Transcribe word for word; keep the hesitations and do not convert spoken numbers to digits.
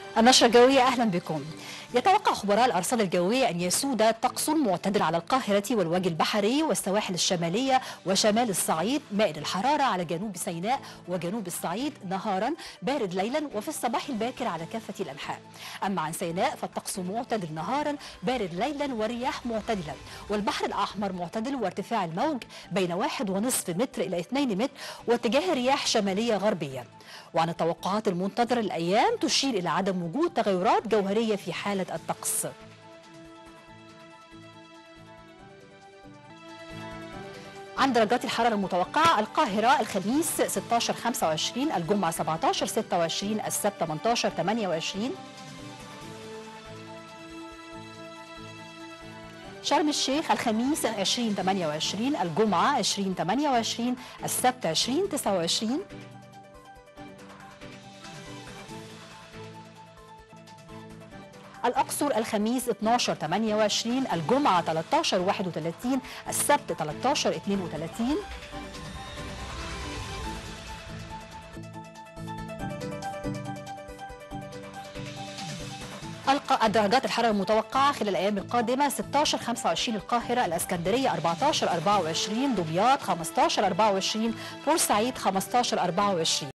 النشرة الجوية أهلا بكم. يتوقع خبراء الأرصاد الجوية أن يسود طقس معتدل على القاهرة والوجه البحري والسواحل الشمالية وشمال الصعيد، مائل الحرارة على جنوب سيناء وجنوب الصعيد نهارا، بارد ليلا وفي الصباح الباكر على كافة الأنحاء. أما عن سيناء فالطقس معتدل نهارا بارد ليلا والرياح معتدلة، والبحر الأحمر معتدل وارتفاع الموج بين واحد ونصف متر إلى اثنين متر واتجاه رياح شمالية غربية. وعن التوقعات المنتظرة الأيام تشير إلى عدم وجود تغيرات جوهرية في حالة الطقس. عن درجات الحرارة المتوقعة: القاهرة الخميس ستة عشر خمسة وعشرين، الجمعة سبعة عشر ستة وعشرين، السبت ثمانية عشر ثمانية وعشرين، شرم الشيخ الخميس عشرين ثمانية وعشرين، الجمعة عشرين ثمانية وعشرين، السبت عشرين تسعة وعشرين، الأقصر الخميس اثني عشر ثمانية وعشرين، الجمعة ثلاثة عشر واحد وثلاثين، السبت ثلاثة عشر اثنين وثلاثين. درجات الحرارة المتوقعة خلال الأيام القادمة: ستة عشر خمسة وعشرين القاهرة، الإسكندرية أربعة عشر أربعة وعشرين، دمياط خمسة عشر أربعة وعشرين، بورسعيد خمسة عشر أربعة وعشرين.